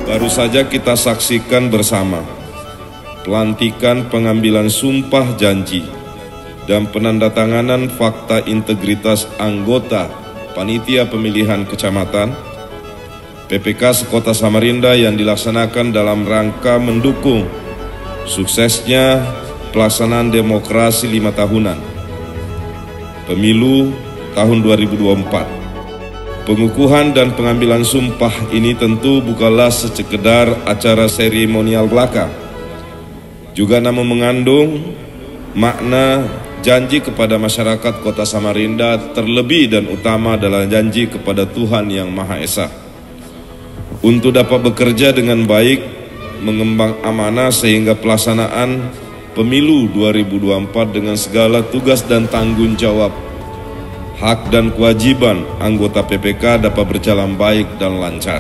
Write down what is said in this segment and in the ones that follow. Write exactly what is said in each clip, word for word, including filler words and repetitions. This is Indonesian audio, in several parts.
Baru saja kita saksikan bersama pelantikan pengambilan sumpah janji dan penandatanganan fakta integritas anggota Panitia Pemilihan Kecamatan P P K Sekota Samarinda yang dilaksanakan dalam rangka mendukung suksesnya pelaksanaan demokrasi lima tahunan Pemilu tahun dua ribu dua puluh empat. Pengukuhan dan pengambilan sumpah ini tentu bukanlah sekedar acara seremonial belaka, juga namun mengandung makna janji kepada masyarakat Kota Samarinda, terlebih dan utama adalah janji kepada Tuhan Yang Maha Esa untuk dapat bekerja dengan baik, mengemban amanah sehingga pelaksanaan Pemilu dua ribu dua puluh empat dengan segala tugas dan tanggung jawab, hak dan kewajiban anggota P P K dapat berjalan baik dan lancar.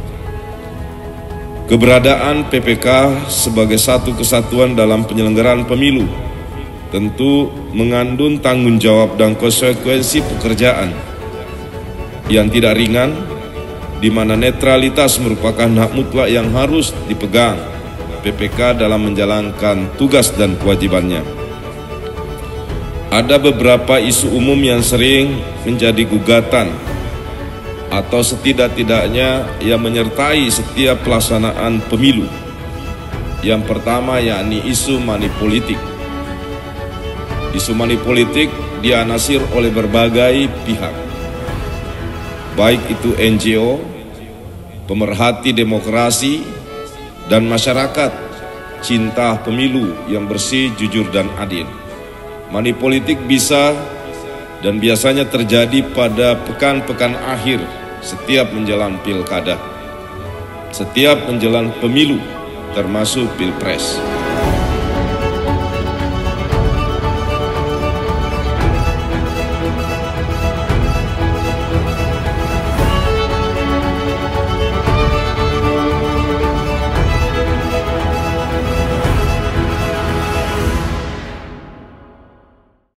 Keberadaan P P K sebagai satu kesatuan dalam penyelenggaraan pemilu tentu mengandung tanggung jawab dan konsekuensi pekerjaan yang tidak ringan, di mana netralitas merupakan hak mutlak yang harus dipegang P P K dalam menjalankan tugas dan kewajibannya. Ada beberapa isu umum yang sering menjadi gugatan atau setidak-tidaknya yang menyertai setiap pelaksanaan pemilu. Yang pertama yakni isu money politik. Isu money politik dianasir oleh berbagai pihak, baik itu N G O, pemerhati demokrasi, dan masyarakat cinta pemilu yang bersih, jujur, dan adil. Money politik bisa dan biasanya terjadi pada pekan-pekan akhir setiap menjelang pilkada, setiap menjelang pemilu, termasuk pilpres.